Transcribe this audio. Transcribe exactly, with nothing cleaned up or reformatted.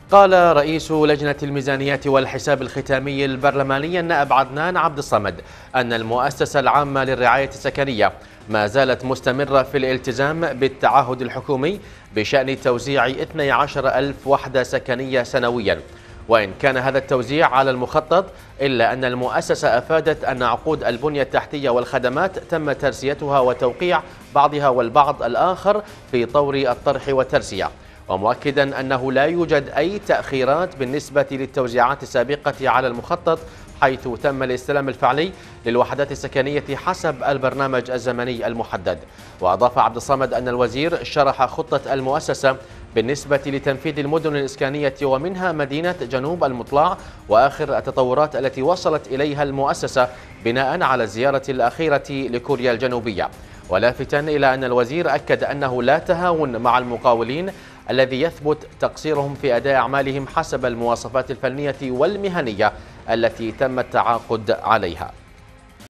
قال رئيس لجنة الميزانية والحساب الختامي البرلماني النائب عدنان عبد الصمد أن المؤسسة العامة للرعاية السكنية ما زالت مستمرة في الالتزام بالتعهد الحكومي بشأن توزيع اثنتي عشرة ألف وحدة سكنية سنويا، وإن كان هذا التوزيع على المخطط إلا أن المؤسسة أفادت أن عقود البنية التحتية والخدمات تم ترسيتها وتوقيع بعضها والبعض الآخر في طور الطرح والترسية، ومؤكدا أنه لا يوجد أي تأخيرات بالنسبة للتوزيعات السابقة على المخطط، حيث تم الاستلام الفعلي للوحدات السكنية حسب البرنامج الزمني المحدد. وأضاف عبد الصمد أن الوزير شرح خطة المؤسسة بالنسبة لتنفيذ المدن الإسكانية ومنها مدينة جنوب المطلع وآخر التطورات التي وصلت إليها المؤسسة بناء على الزيارة الأخيرة لكوريا الجنوبية، ولافتا إلى أن الوزير أكد أنه لا تهاون مع المقاولين الذي يثبت تقصيرهم في أداء أعمالهم حسب المواصفات الفنية والمهنية التي تم التعاقد عليها.